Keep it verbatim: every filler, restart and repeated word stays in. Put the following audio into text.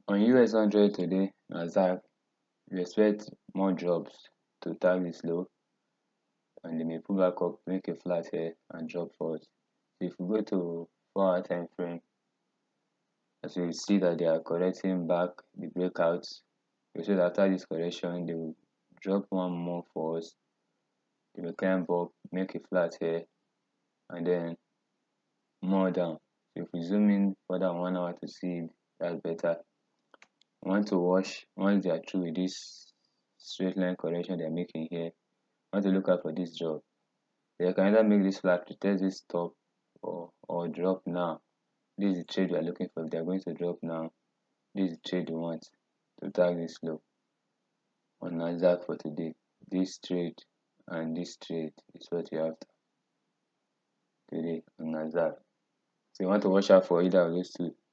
On U S one hundred today, Nasdaq, we expect more drops to tag this low, and they may pull back up, make a flat here, and drop forward. So if we go to four hour time frame, as we see that they are correcting back the breakouts, we see that after this correction, they will drop one more for us. They will climb up, make a flat here, and then more down. So if we zoom in further on one hour to see it, that's better. We want to watch once they are through with this straight line correction they are making here. I want to look out for this drop. They can either make this flat to test this top or or drop now. This is the trade we are looking for. If they are going to drop now, this is the trade we want to tag this low on Nasdaq for today. This trade and this trade is what you have today on Nasdaq. So you want to watch out for either of those two.